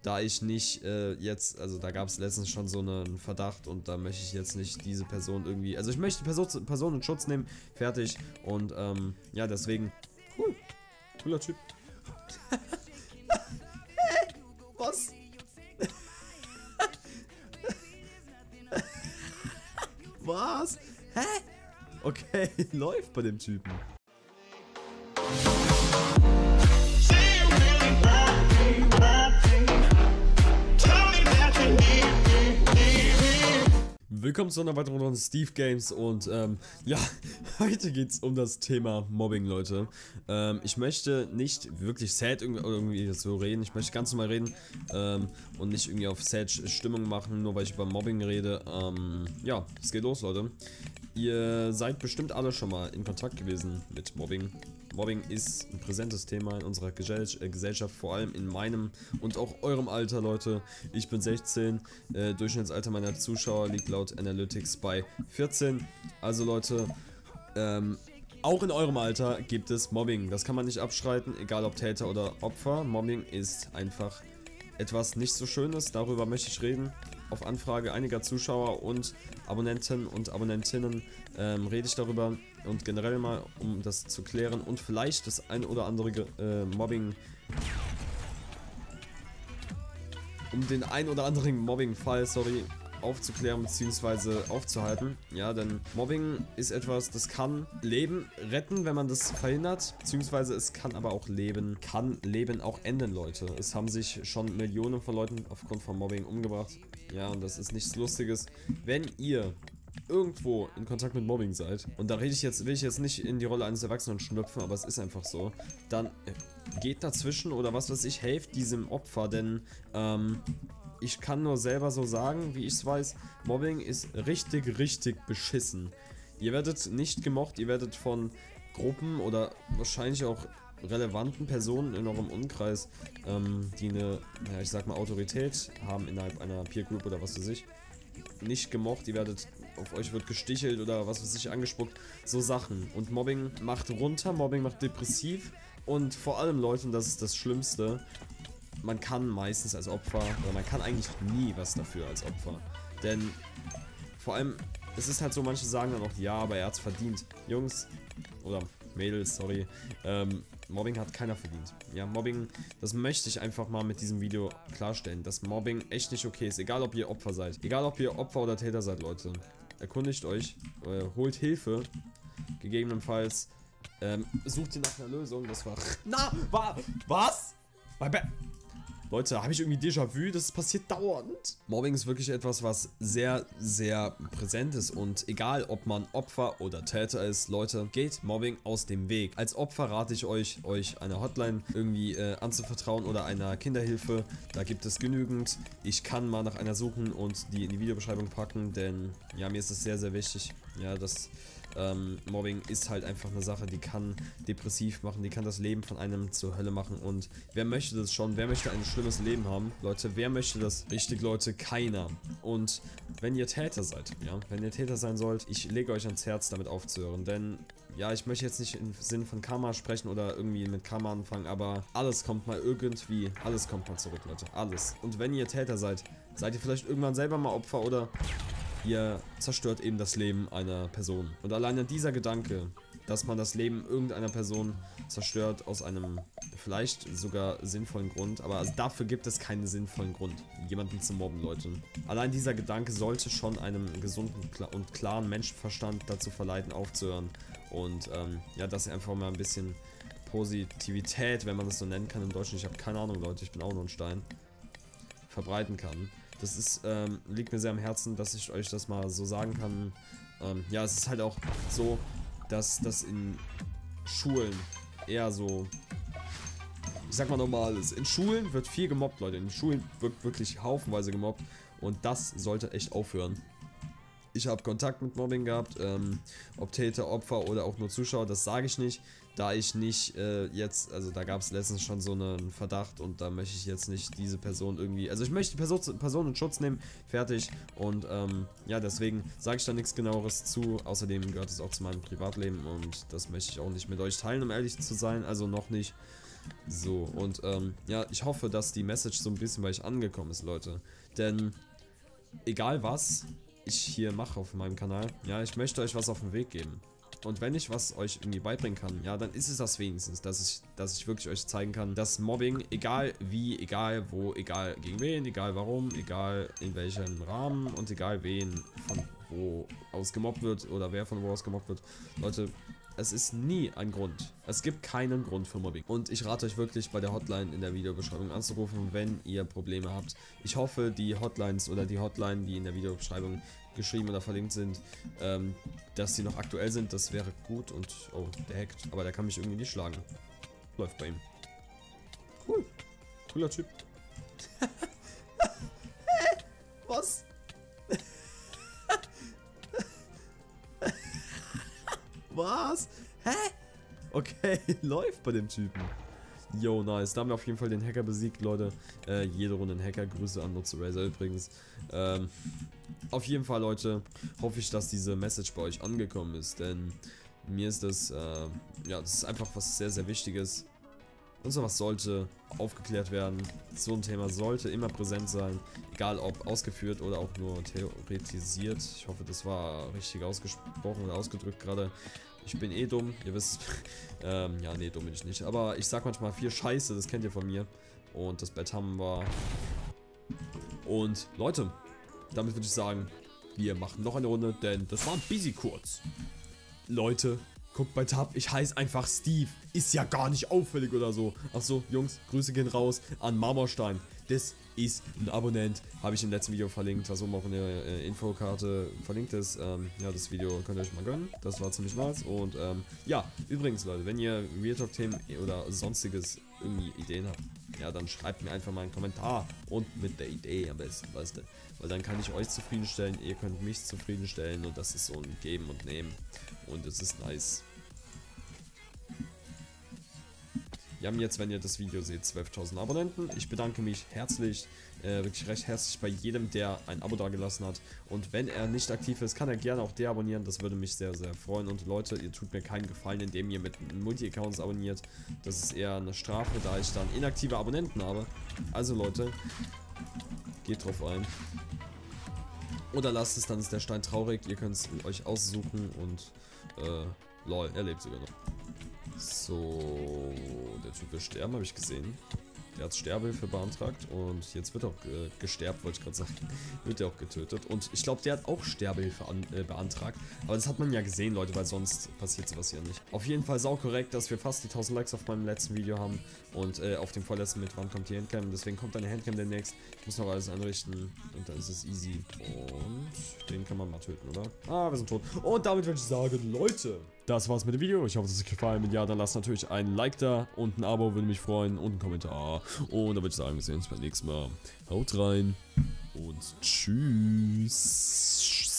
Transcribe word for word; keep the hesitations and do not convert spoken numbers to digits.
da ich nicht äh, jetzt, also da gab es letztens schon so einen Verdacht und da möchte ich jetzt nicht diese Person irgendwie, also ich möchte Person, Person in Schutz nehmen, fertig und ähm, ja, deswegen, cool, cooler Typ. Was? Was? Hä? Okay, läuft bei dem Typen. Willkommen zu einer weiteren Runde Steve Games und ähm, ja, heute geht es um das Thema Mobbing, Leute. Ähm, ich möchte nicht wirklich sad irgendwie, irgendwie so reden, ich möchte ganz normal reden ähm, und nicht irgendwie auf sad Stimmung machen, nur weil ich über Mobbing rede. Ähm, ja, es geht los, Leute. Ihr seid bestimmt alle schon mal in Kontakt gewesen mit Mobbing. Mobbing ist ein präsentes Thema in unserer Gesellschaft, vor allem in meinem und auch eurem Alter, Leute. Ich bin sechzehn, äh, Durchschnittsalter meiner Zuschauer liegt laut Analytics bei vierzehn. Also Leute, ähm, auch in eurem Alter gibt es Mobbing. Das kann man nicht abstreiten, egal ob Täter oder Opfer. Mobbing ist einfach etwas nicht so Schönes, darüber möchte ich reden. Auf Anfrage einiger Zuschauer und Abonnenten und Abonnentinnen ähm, rede ich darüber und generell mal, um das zu klären und vielleicht das ein oder andere äh, Mobbing, um den ein oder anderen Mobbing-Fall, sorry, aufzuklären bzw. aufzuhalten. Ja, denn Mobbing ist etwas, das kann Leben retten, wenn man das verhindert, beziehungsweise es kann aber auch Leben, kann Leben auch enden, Leute. Es haben sich schon Millionen von Leuten aufgrund von Mobbing umgebracht. Ja, und das ist nichts Lustiges. Wenn ihr irgendwo in Kontakt mit Mobbing seid, und da rede ich jetzt, will ich jetzt nicht in die Rolle eines Erwachsenen schlüpfen, aber es ist einfach so, dann geht dazwischen oder was weiß ich, helft diesem Opfer, denn ähm, ich kann nur selber so sagen, wie ich es weiß, Mobbing ist richtig, richtig beschissen. Ihr werdet nicht gemocht, ihr werdet von Gruppen oder wahrscheinlich auch relevanten Personen in eurem Umkreis, ähm, die eine, ja, ich sag mal, Autorität haben innerhalb einer Peer Group oder was weiß ich, nicht gemocht, ihr werdet, auf euch wird gestichelt oder was weiß ich, angespuckt, so Sachen. Und Mobbing macht runter, Mobbing macht depressiv und vor allem, Leute, und das ist das Schlimmste, man kann meistens als Opfer, oder man kann eigentlich nie was dafür als Opfer. Denn vor allem, es ist halt so, manche sagen dann auch, ja, aber er hat's verdient. Jungs, oder Mädels, sorry, ähm, Mobbing hat keiner verdient. Ja, Mobbing, das möchte ich einfach mal mit diesem Video klarstellen, dass Mobbing echt nicht okay ist, egal ob ihr Opfer seid. Egal ob ihr Opfer oder Täter seid, Leute. Erkundigt euch, äh, holt Hilfe, gegebenenfalls, ähm, sucht ihr nach einer Lösung, das war... Na, wa, was? Bei Be Leute, habe ich irgendwie Déjà-vu? Das passiert dauernd. Mobbing ist wirklich etwas, was sehr, sehr präsent ist und egal, ob man Opfer oder Täter ist, Leute, geht Mobbing aus dem Weg. Als Opfer rate ich euch, euch eine Hotline irgendwie äh, anzuvertrauen oder einer Kinderhilfe. Da gibt es genügend. Ich kann mal nach einer suchen und die in die Videobeschreibung packen, denn ja, mir ist es sehr, sehr wichtig, ja, dass Ähm, Mobbing ist halt einfach eine Sache, die kann depressiv machen, die kann das Leben von einem zur Hölle machen und wer möchte das schon, wer möchte ein schlimmes Leben haben? Leute, wer möchte das? Richtig, Leute, keiner. Und wenn ihr Täter seid, ja, wenn ihr Täter sein sollt, ich lege euch ans Herz, damit aufzuhören, denn ja, ich möchte jetzt nicht im Sinn von Karma sprechen oder irgendwie mit Karma anfangen, aber alles kommt mal irgendwie, alles kommt mal zurück, Leute, alles. Und wenn ihr Täter seid, seid ihr vielleicht irgendwann selber mal Opfer oder ihr zerstört eben das Leben einer Person. Und alleine dieser Gedanke, dass man das Leben irgendeiner Person zerstört aus einem vielleicht sogar sinnvollen Grund, aber also dafür gibt es keinen sinnvollen Grund, jemanden zu mobben, Leute. Allein dieser Gedanke sollte schon einem gesunden und klaren Menschenverstand dazu verleiten, aufzuhören. Und ähm, ja, dass ihr einfach mal ein bisschen Positivität, wenn man das so nennen kann im Deutschen, ich habe keine Ahnung, Leute, ich bin auch nur ein Stein, verbreiten kann. Das ist, ähm, liegt mir sehr am Herzen, dass ich euch das mal so sagen kann. Ähm, ja, es ist halt auch so, dass das in Schulen eher so, ich sag mal normal ist. In Schulen wird viel gemobbt, Leute. In Schulen wird wirklich haufenweise gemobbt und das sollte echt aufhören. Ich habe Kontakt mit Mobbing gehabt, ähm, ob Täter, Opfer oder auch nur Zuschauer, das sage ich nicht, da ich nicht äh, jetzt, also da gab es letztens schon so einen Verdacht und da möchte ich jetzt nicht diese Person irgendwie, also ich möchte die Person, Person in Schutz nehmen, fertig und ähm, ja, deswegen sage ich da nichts genaueres zu, außerdem gehört es auch zu meinem Privatleben und das möchte ich auch nicht mit euch teilen, um ehrlich zu sein, also noch nicht. So, und ähm, ja, ich hoffe, dass die Message so ein bisschen bei euch angekommen ist, Leute. Denn egal was ich hier mache auf meinem Kanal, ja, ich möchte euch was auf den Weg geben. Und wenn ich was euch irgendwie beibringen kann, ja, dann ist es das wenigstens, dass ich, dass ich wirklich euch zeigen kann, dass Mobbing, egal wie, egal wo, egal gegen wen, egal warum, egal in welchem Rahmen und egal wen von wo aus gemobbt wird oder wer von wo aus gemobbt wird, Leute, es ist nie ein Grund. Es gibt keinen Grund für Mobbing. Und ich rate euch wirklich, bei der Hotline in der Videobeschreibung anzurufen, wenn ihr Probleme habt. Ich hoffe, die Hotlines oder die Hotline, die in der Videobeschreibung geschrieben oder verlinkt sind, ähm, dass sie noch aktuell sind, das wäre gut. Und, oh, der hackt. Aber der kann mich irgendwie nicht schlagen. Läuft bei ihm. Cool. Cooler Typ. Was? Was? Hä? Okay, läuft bei dem Typen. Yo, nice. Da haben wir auf jeden Fall den Hacker besiegt, Leute. Äh, jede Runde ein Hacker. Grüße an Nutzer Razer übrigens. Ähm, auf jeden Fall, Leute, hoffe ich, dass diese Message bei euch angekommen ist. Denn mir ist das, äh, ja, das ist einfach was sehr, sehr Wichtiges. Und sowas sollte aufgeklärt werden. So ein Thema sollte immer präsent sein. Egal ob ausgeführt oder auch nur theoretisiert. Ich hoffe, das war richtig ausgesprochen oder ausgedrückt gerade. Ich bin eh dumm, ihr wisst. ähm, ja, nee, dumm bin ich nicht. Aber ich sag manchmal viel Scheiße, das kennt ihr von mir. Und das Bett haben wir. Und Leute, damit würde ich sagen, wir machen noch eine Runde, denn das war ein bisschen kurz. Leute, guckt bei Tab, ich heiße einfach Steve. Ist ja gar nicht auffällig oder so. Achso, Jungs, Grüße gehen raus an Marmorstein. Das ist ein Abonnent. Habe ich im letzten Video verlinkt, was oben auch in der äh, Infokarte verlinkt ist. Ähm, ja, das Video könnt ihr euch mal gönnen. Das war ziemlich nice. Und ähm, ja, übrigens, Leute, wenn ihr Real Talk-Themen oder sonstiges irgendwie Ideen habt, ja, dann schreibt mir einfach mal einen Kommentar. Und mit der Idee am besten, weißt du. Weil dann kann ich euch zufriedenstellen, ihr könnt mich zufriedenstellen. Und das ist so ein Geben und Nehmen. Und es ist nice. Wir haben jetzt, wenn ihr das Video seht, zwölftausend Abonnenten. Ich bedanke mich herzlich, äh, wirklich recht herzlich bei jedem, der ein Abo dagelassen hat. Und wenn er nicht aktiv ist, kann er gerne auch deabonnieren. Das würde mich sehr, sehr freuen. Und Leute, ihr tut mir keinen Gefallen, indem ihr mit Multi-Accounts abonniert. Das ist eher eine Strafe, da ich dann inaktive Abonnenten habe. Also Leute, geht drauf ein. Oder lasst es, dann ist der Stein traurig. Ihr könnt es euch aussuchen und äh, lol, er lebt sogar noch. So, der Typ will sterben, habe ich gesehen. Der hat Sterbehilfe beantragt und jetzt wird auch äh, gesterbt, wollte ich gerade sagen. Wird er auch getötet. Und ich glaube, der hat auch Sterbehilfe an, äh, beantragt. Aber das hat man ja gesehen, Leute, weil sonst passiert sowas ja nicht. Auf jeden Fall sau korrekt, dass wir fast die tausend Likes auf meinem letzten Video haben. Und äh, auf dem vorletzten mit wann kommt die Handcam. Deswegen kommt eine Handcam demnächst. Ich muss noch alles einrichten und dann ist es easy. Und den kann man mal töten, oder? Ah, wir sind tot. Und damit würde ich sagen, Leute, das war's mit dem Video. Ich hoffe, es hat euch gefallen. Wenn ja, dann lasst natürlich ein Like da und ein Abo, würde mich freuen und einen Kommentar. Und dann würde ich sagen, wir sehen uns beim nächsten Mal. Haut rein und tschüss.